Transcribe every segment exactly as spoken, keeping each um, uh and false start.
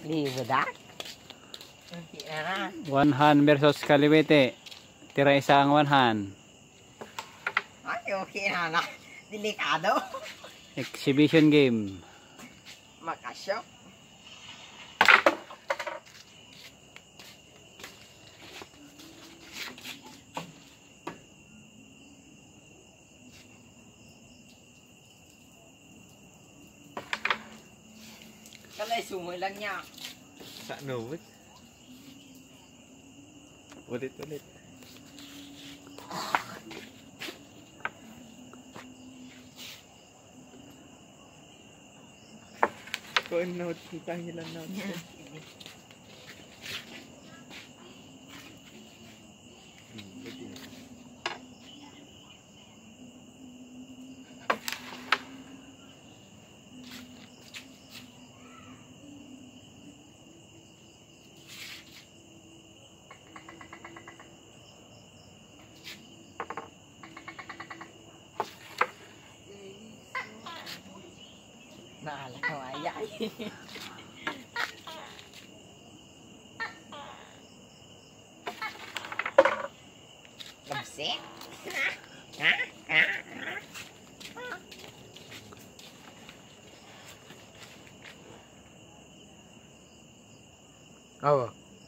Libo da? One hand versus kaliwete. Tira isa ang one hand. Ay, okay na na. Delikado. Exhibition game. Makasyo. Kalay sumoy lang niya. Sa no, ulit ulit. Kung note, kita nyo lang note. Naalala ko ayay. Labsik? Ha? Ha? Oh.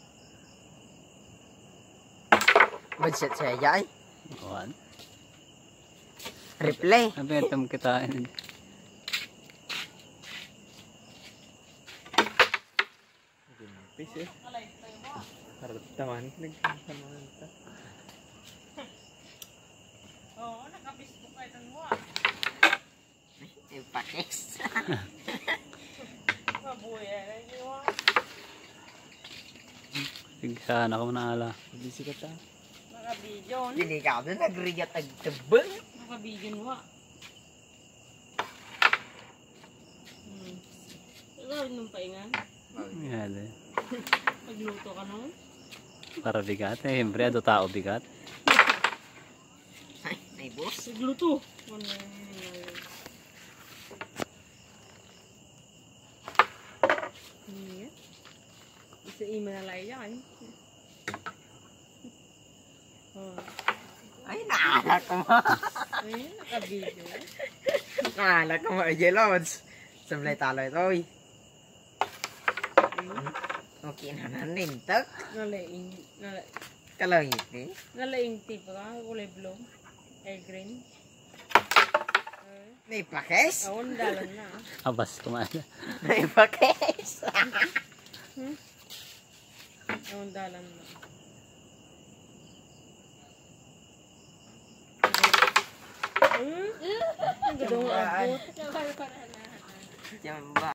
Budget saya ayay. One. Replay. Apa yang tem kita ini? Pis eh. Harap taman nagkakaman ta. Oo, naka-Facebook kayo ng mo. Ipakis. Mabuya na yun. Sige sana ako naala. Busy ka ta. Naka-video. Delikado nagriyat ag tebel. Naka-video mo. Hmm. Gawin nung paingan. Yan eh. Pagluto ka nun. Para bigat eh. Siyempre, ado tao bigat. Ay, may boss. Pagluto. Ano yun? Hindi. Isa email na lang yan. Oh. Ay, naalala ko mo. Ay, naka-video. Naalala ko mo, Jelods. Sablay talo ito, oy. Okay na nanintok. Nalaing. Nala, Kalangit eh. nalaing tipo ka. Kulay blue. Air green. Uh, May pakis. Ako, dalan na. Abas kumala. May pakis. Hmm? Ako, dalan na. Hmm? Ang gadong abot. Jamba.